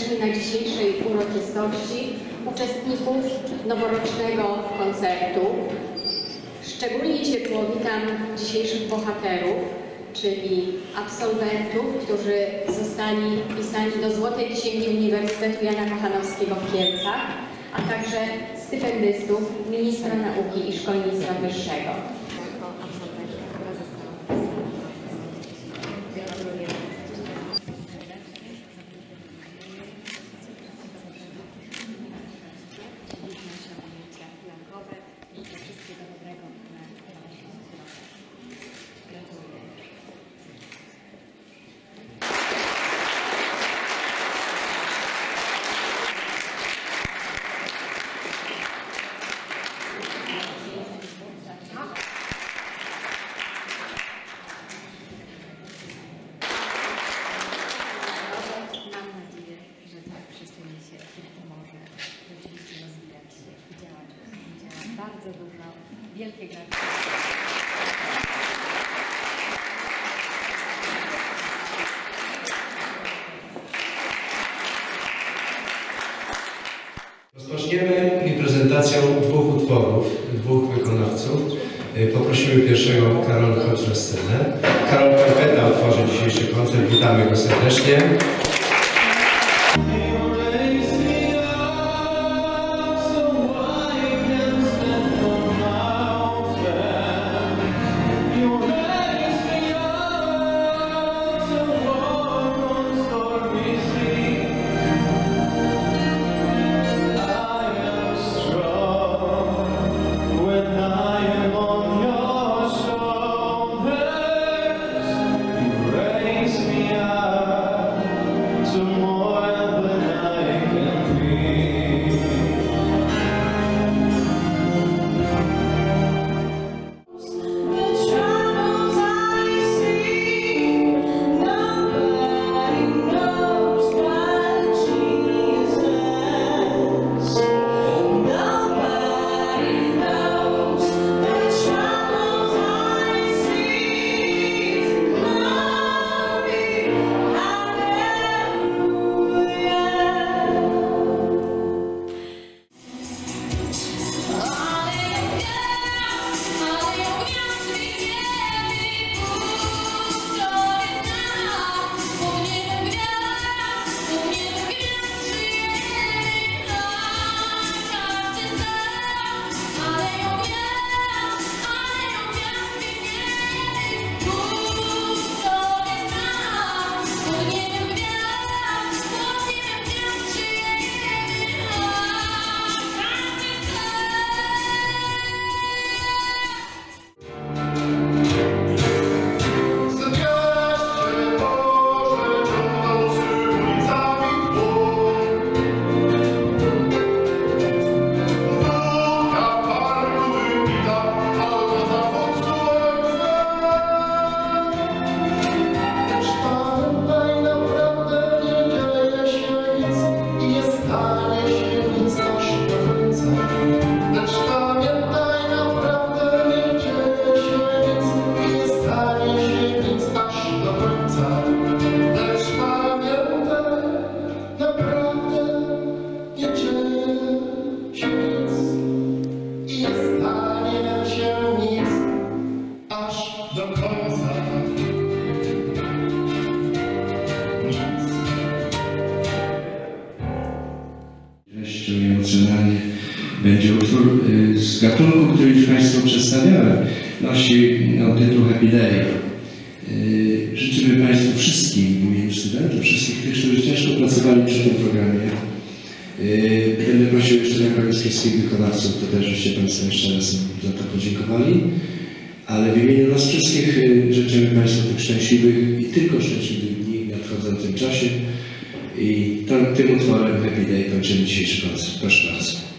serdecznie na dzisiejszej uroczystości uczestników noworocznego koncertu. Szczególnie ciepło witam dzisiejszych bohaterów, czyli absolwentów, którzy zostali wpisani do Złotej Księgi Uniwersytetu Jana Kochanowskiego w Kielcach, a także stypendystów Ministra Nauki i Szkolnictwa Wyższego. Bardzo dużo, wielkie gratulacje. Rozpoczniemy prezentacją dwóch utworów, dwóch wykonawców. Poprosimy pierwszego Karola chodź na scenę. Karol Karpeta otworzy dzisiejszy koncert. Witamy go serdecznie. Emocjonalnie będzie utwór z gatunku, który już Państwu przedstawiałem. Nosi tytuł Happy Day. Życzymy Państwu wszystkim w imieniu studentów, wszystkich tych, którzy ciężko pracowali przy tym programie. Będę prosił jeszcze na koniec wszystkich wykonawców, to też żeście Państwo jeszcze raz za to podziękowali. Ale w imieniu nas wszystkich życzymy Państwu tych szczęśliwych i tylko szczęśliwych dni w nadchodzącym czasie. I tym utworem Happy Day kończymy dzisiejszy koncert. Proszę bardzo.